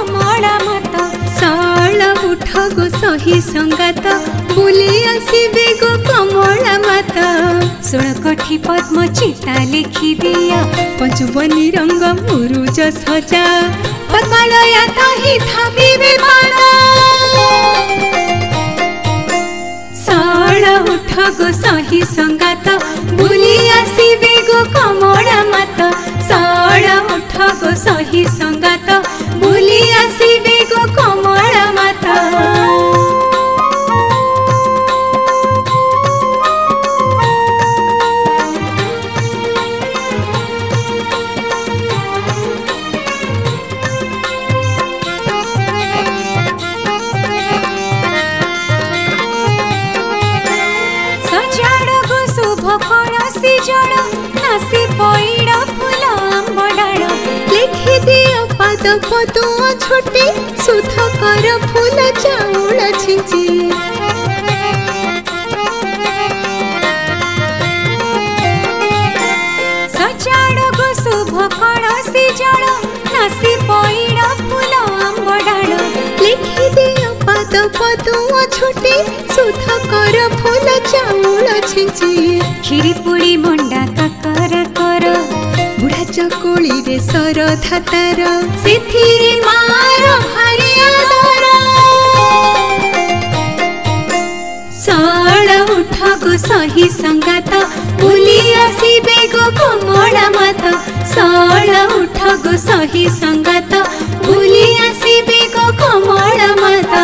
कमला मत साल उठ गो सही संगात बुली आसबे गो कमला मत सोल कठी पद्म चिता लिखि दिया पंचवनी रंग मुरुज सजा पद्मालया ताही थामिबे माला साल उठ गो सही संगात बुली आसबे गो कमला मत साल उठ गो सही संगात बुली आसबे गो कमला मत पदुआ छोटे सुध कर फूल चाउल छिंची सजाड़ गो शुभ कलसी जल नासी पैड़ फूल आंबडाल लिखि दियो पद पदुआ छोटे सुध कर फूल चाउल छिंची खीरी पुड़ी मंडा काकर कर बुढ़ा चकोली रे सर धातार सेथिरे मार भारी आदर साल उठ गो सही संगात बुली आसबे गो कमला मत साल उठ गो सही संगात बुली आसबे गो कमला मत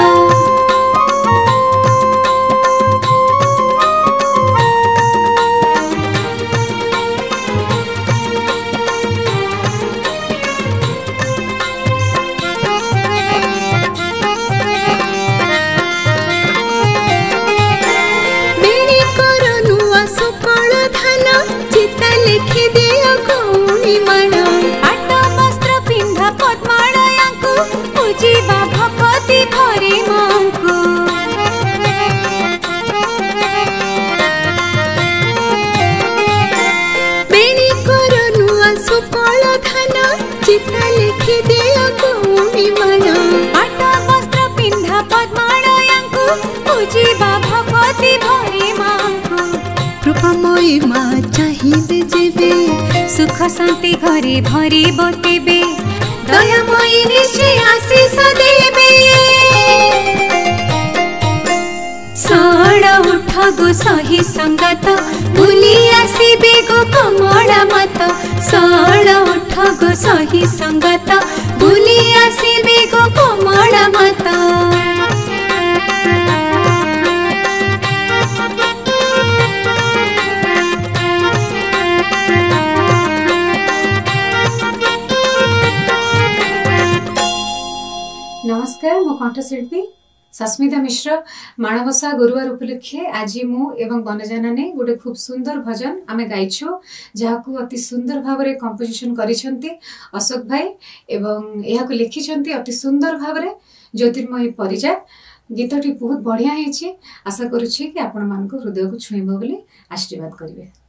कृपामयी माँ चाहिए जेबे सुख शांति घरे भरी बतेबे दयामयी निश्चय आशीष देबे साल उठ गो सही संगात बुली आसबे गो कमला मत साल उठ गो सही संगात बुली आसबे गो कमला मत नमस्कार मो कंठशिल्पी सस्मिता मिश्र माणबसा गुरुवार उपलक्षे आज मु एवं वनजाना ने गोटे खूब सुंदर भजन आमे गाइछु जहाकू अति सुंदर भाव में कंपोजिशन करिसंती अशोक भाई एवं यहाकू लिखिसंती अति सुंदर भाव में ज्योतिर्मयी परिजा गीतटी बहुत बढ़िया हेछि आशा करूछि कि आपण मानको हृदय को छुइबो बोली आशीर्वाद करिवे।